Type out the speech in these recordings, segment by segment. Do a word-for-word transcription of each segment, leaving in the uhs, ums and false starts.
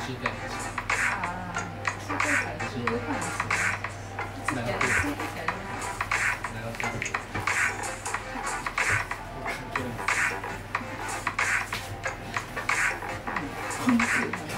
習会の話。 ああ、習会から中国話。 つながってる。つながってる。関係ない。 本当に話。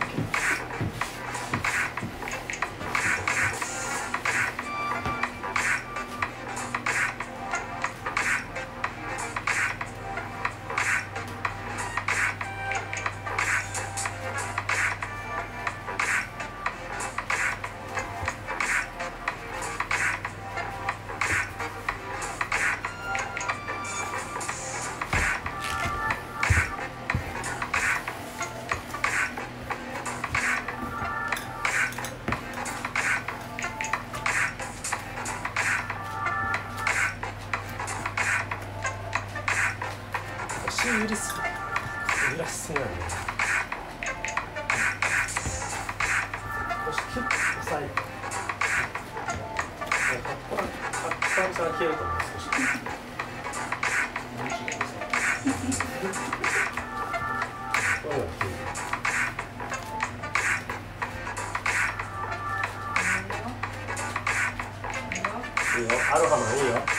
揺らす揺らしすぎなんだよ。少しキュッと押さえて、葉っぱ葉っぱが消えると思う。少しもう一度押さえてこれが消える。いいよ、アロハマンいいよ。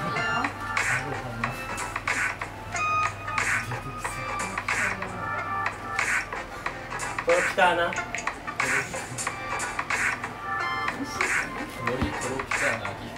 これ来たな。 森トロピカーナ秋。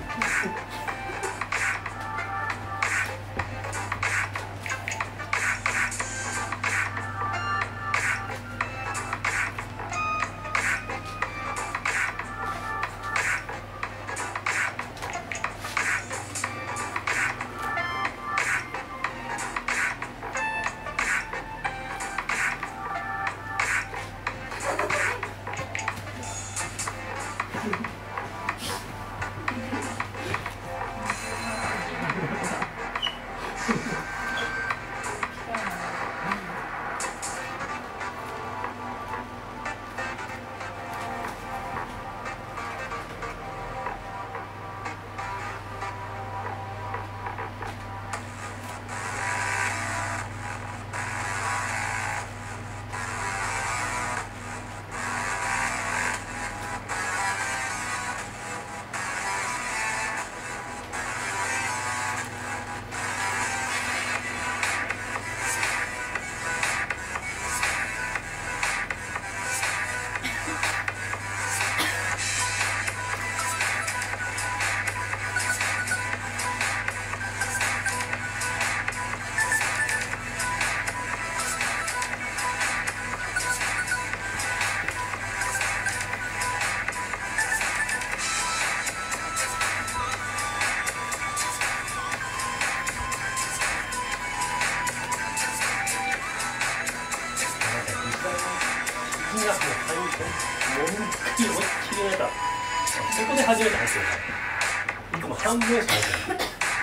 にがつの入りと思いっきり思いっきり入れた。そこで初めて入ってるから。いつも半分しか入ってない。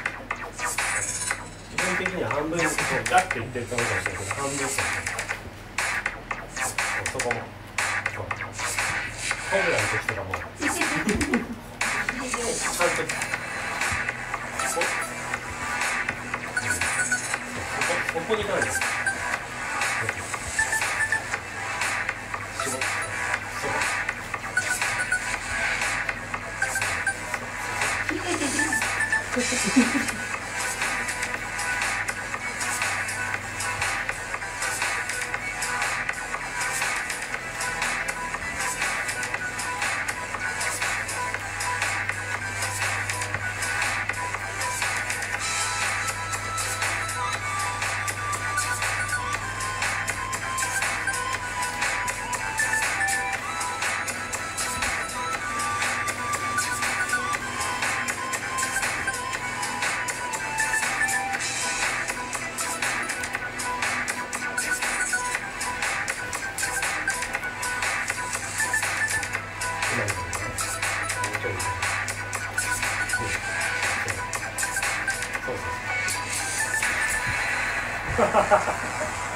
基本的には半分こうガッていってるかもしれないけど、半分しか入ってない。そこもそうホームランの時とかもちゃんとここここに行かないです。ハハハハ。